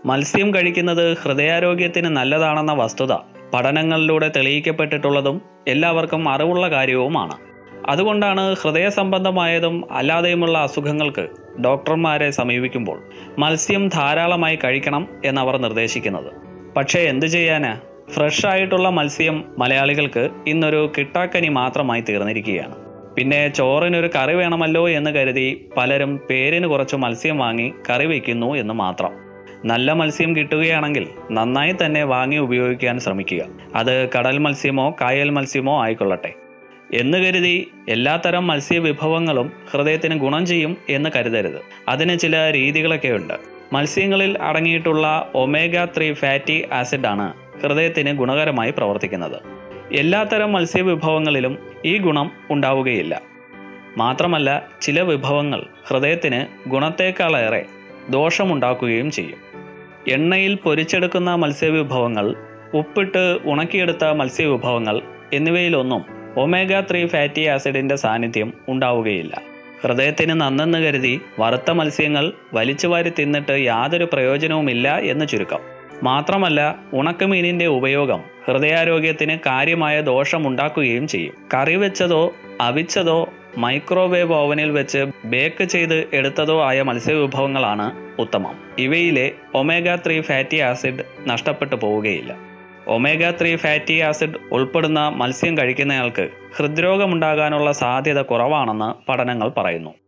മത്സ്യം കഴിക്കുന്നത് ഹൃദയാരോഗ്യത്തിന് നല്ലതാണെന്ന വസ്തുത പഠനങ്ങളിലൂടെ തെളിയിക്കപ്പെട്ടിട്ടുള്ളതും എല്ലാവർക്കും അറിവുള്ള കാര്യവുമാണ്. അതുകൊണ്ടാണ് ഹൃദയ സംബന്ധമായതും അല്ലാതെയുമുള്ള അസുഖങ്ങൾക്ക് ഡോക്ടർമാരെ സമീപിക്കുമ്പോൾ മത്സ്യം ധാരാളമായി കഴിക്കണം എന്നവർ നിർദ്ദേശിക്കുന്നത്. പക്ഷേ എന്തു ചെയ്യാനാ, ഫ്രഷ് ആയിട്ടുള്ള മത്സ്യം മലയാളികൾക്ക് ഇന്നൊരു കിട്ടാക്കനി മാത്രമായി തീർന്നിരിക്കുകയാണ്. പിന്നെ ചോറിനൊരു കറി വേണമല്ലോ എന്ന് കരുതി പലരും പേരിന് കുറച്ച് മത്സ്യം വാങ്ങി കറി വയ്ക്കുന്നു എന്ന് മാത്രം. നല്ല മത്സ്യം കിട്ടുകയാണെങ്കിൽ നന്നായി തന്നെ വാങ്ങി ഉപയോഗിക്കാൻ ശ്രമിക്കുക. അത് കടൽ മത്സ്യമോ കായൽ മത്സ്യമോ ആയിക്കൊള്ളട്ടെ. എന്ന് കരുതി എല്ലാത്തരം മത്സ്യവിഭവങ്ങളും ഹൃദയത്തിന് ഗുണം ചെയ്യും എന്ന് കരുതരുത്. അതിന് ചില രീതികളൊക്കെ ഉണ്ട്. മത്സ്യങ്ങളിൽ അടങ്ങിയിട്ടുള്ള ഒമേഗ-3 ഫാറ്റി ആസിഡാണ് ഹൃദയത്തിന് ഗുണകരമായി പ്രവർത്തിക്കുന്നത്. എല്ലാത്തരം മത്സ്യവിഭവങ്ങളിലും ഈ ഗുണം ഉണ്ടാവുകയില്ല. മാത്രമല്ല, ചില വിഭവങ്ങൾ ഹൃദയത്തിന് ഗുണത്തേക്കാളേറെ ദോഷമുണ്ടാക്കുകയും ചെയ്യും. എണ്ണയിൽ പൊരിച്ചെടുക്കുന്ന മത്സ്യവിഭവങ്ങൾ, ഉപ്പിട്ട് ഉണക്കിയെടുത്ത മത്സ്യവിഭവങ്ങൾ എന്നിവയിലൊന്നും ഒമേഗ-3 ഫാറ്റി ആസിഡിൻ്റെ സാന്നിധ്യം ഉണ്ടാവുകയില്ല. ഹൃദയത്തിന് നന്നെന്ന് കരുതി വറുത്ത മത്സ്യങ്ങൾ വലിച്ചുവാരി തിന്നിട്ട് യാതൊരു പ്രയോജനവുമില്ല എന്ന് ചുരുക്കം. മാത്രമല്ല, ഉണക്കമീനിൻ്റെ ഉപയോഗം ഹൃദയാരോഗ്യത്തിന് കാര്യമായ ദോഷമുണ്ടാക്കുകയും ചെയ്യും. കറി വെച്ചതോ അവിച്ചതോ മൈക്രോവേവ് ഓവനിൽ വെച്ച് ബേക്ക് ചെയ്ത് എടുത്തതോ ആയ മത്സ്യവിഭവങ്ങളാണ് ഉത്തമം. ഇവയിലെ ഒമേഗ-3 ഫാറ്റി ആസിഡ് നഷ്ടപ്പെട്ടു പോവുകയില്ല. ഒമേഗ-3 ഫാറ്റി ആസിഡ് ഉൾപ്പെടുന്ന മത്സ്യം കഴിക്കുന്നയാൾക്ക് ഹൃദ്രോഗമുണ്ടാകാനുള്ള സാധ്യത കുറവാണെന്ന് പഠനങ്ങൾ പറയുന്നു.